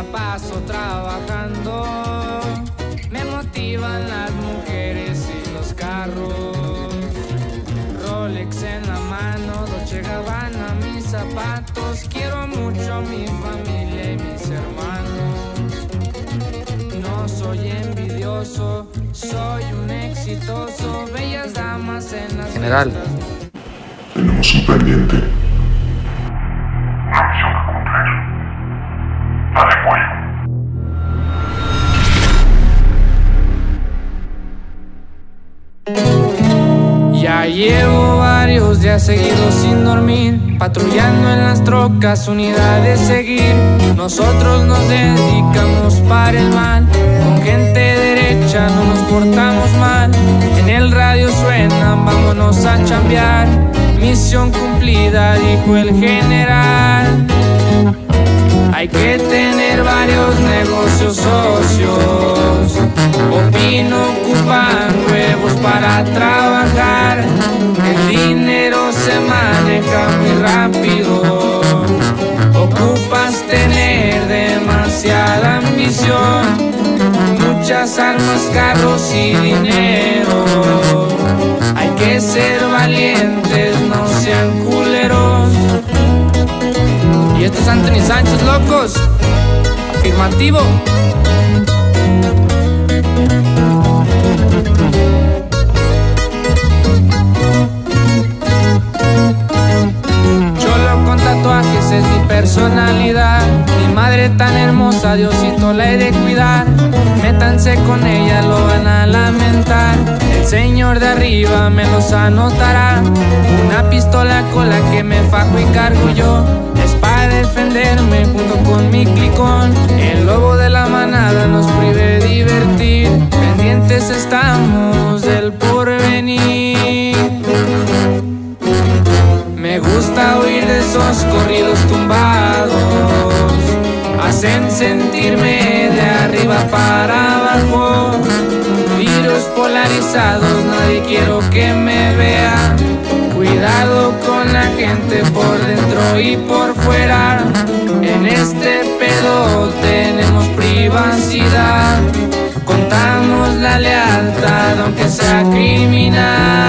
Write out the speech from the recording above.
paso trabajando. Me motivan las mujeres y los carros. Rolex en la mano, Dolce Gabbana mis zapatos. Quiero mucho a mi familia y mis hermanos. No soy envidioso, soy un exitoso. Bellas damas en las General. Tenemos un pendiente. Una misión a cumplir. Dale cuello. Ya llevo varios días seguidos sin dormir, patrullando en las trocas, unidades seguir. Nosotros nos dedicamos para el mal, con gente derecha no nos portamos mal. En el radio suenan, vámonos a chambear. Misión cumplida, dijo el general. Hay que tener varios negocios socios. Opino ocupan huevos para trabajar. El dinero se maneja muy rápido. Ocupas tener demasiada ambición, muchas armas, carros y dinero. Hay que ser valientes, no sean culeros. Y estos es Anthony Sánchez, locos. Afirmativo. Cholo con tatuajes es mi personalidad. Mi madre tan hermosa, Diosito la he de cuidar. Métanse con ella, lo van a lamentar. El señor de arriba me los anotará. Una pistola con la que me fajo y cargo yo. Es para defenderme junto con mi clicón. El lobo de la manada nos prohíbe divertir. Pendientes estamos del porvenir. Me gusta oír de esos corridos tumbados. Hacen sentirme de arriba para abajo. Virus polarizados, nadie quiero que me vea. Cuidado con la gente por dentro y por fuera. En este pedo tenemos privacidad. Contamos la lealtad aunque sea criminal.